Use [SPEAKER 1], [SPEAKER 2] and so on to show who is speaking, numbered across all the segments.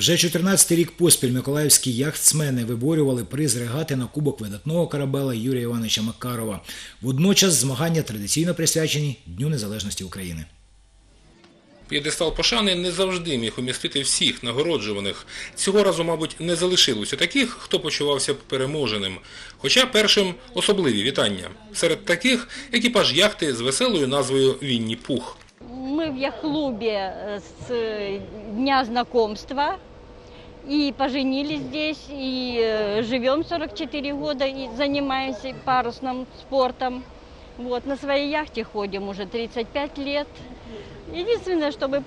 [SPEAKER 1] Вже 14-й рік поспіль миколаївські яхтсмени виборювали приз регати на Кубок видатного корабела Юрія Івановича Макарова. Водночас змагання традиційно присвячені Дню Незалежності України.
[SPEAKER 2] П'єдестал пошани не завжди міг умістити всіх нагороджуваних. Цього разу, мабуть, не залишилося таких, хто почувався б переможеним. Хоча першим особливі вітання. Серед таких – екіпаж яхти з веселою назвою «Вінні-Пух».
[SPEAKER 3] Мы в яхт-клубе с дня знакомства и поженились здесь, и живем 44 года, и занимаемся парусным спортом. Вот, на своей яхте ходим уже 35 лет. Единственное, чтобы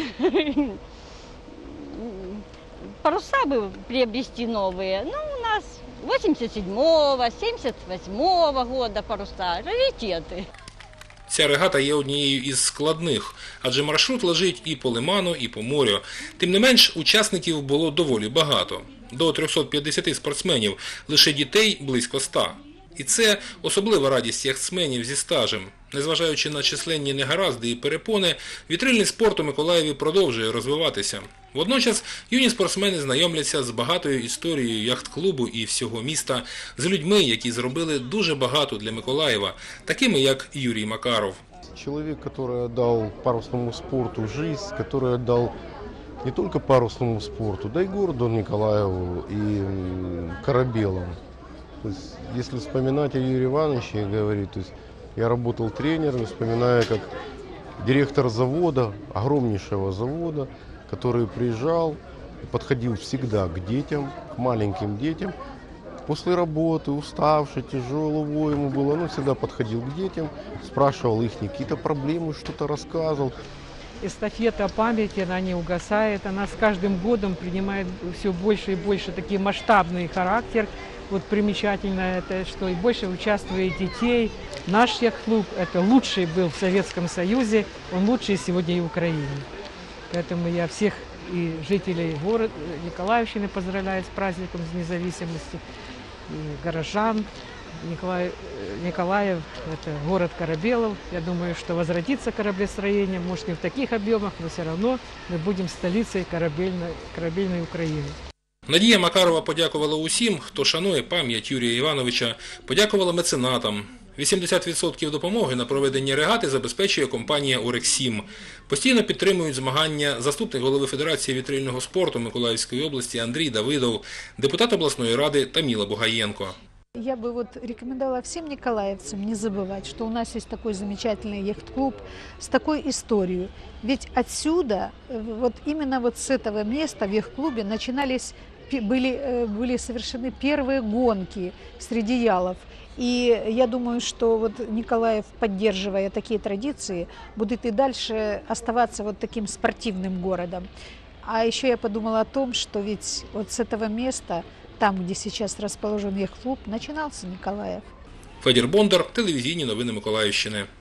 [SPEAKER 3] паруса бы приобрести новые. Ну, у нас 87-го, 78-го года паруса, раритеты.
[SPEAKER 2] Ця регата є однією із складних, адже маршрут лежить і по лиману, і по морю. Тим не менш, учасників було доволі багато. До 350 спортсменів, лише дітей – близько 100. І це особлива радість яхтсменів зі стажем. Незважаючи на численні негаразди і перепони, вітрильний спорт у Миколаєві продовжує розвиватися. Водночас юні спортсмени знайомляться з багатою історією яхт-клубу і всього міста, з людьми, які зробили дуже багато для Миколаєва, такими як Юрій Макаров.
[SPEAKER 4] Человек, который отдал парусному спорту жизнь, который отдал не только парусному спорту, да и городу Николаеву и корабелам. То есть, если вспоминать о Юрии Ивановиче, говорить, то есть, я работал тренером, вспоминаю, как директор завода, огромнейшего завода, который приезжал и подходил всегда к детям, к маленьким детям. После работы, уставший, тяжелого ему было, он всегда подходил к детям, спрашивал их какие-то проблемы, что-то рассказывал.
[SPEAKER 5] Эстафета памяти, она не угасает, она с каждым годом принимает все больше и больше такой масштабный характер. Вот примечательно это, что и больше участвует детей. Наш яхт-клуб – это лучший был в Советском Союзе, он лучший сегодня и в Украине. Поэтому я всех и жителей города Николаевщины поздравляю с праздником независимости, и горожан. Николаев – это город корабелов. Я думаю, что возродится кораблестроение, может не в таких объемах, но все равно мы будем столицей корабельной Украины.
[SPEAKER 2] Надія Макарова подякувала усім, хто шанує пам'ять Юрія Івановича, подякувала меценатам. 80% допомоги на проведення регати забезпечує компанія «Орексім». Постійно підтримують змагання заступник голови Федерації вітрильного спорту Миколаївської області Андрій Давидов, депутат обласної ради Таміла Бугаєнко.
[SPEAKER 6] Я бы рекомендовала всем николаевцам не забывать, что у нас есть такой замечательный яхт-клуб с такой историей. Ведь отсюда, именно с этого места в яхт-клубе были совершены первые гонки среди ялов. И я думаю, что Николаев, поддерживая такие традиции, будет и дальше оставаться таким спортивным городом. А еще я подумала о том, что ведь с этого места, там, где сейчас расположен яхт-клуб, начинался Николаев.
[SPEAKER 2] Федір Бондар, телевізійні новини Миколаївщини.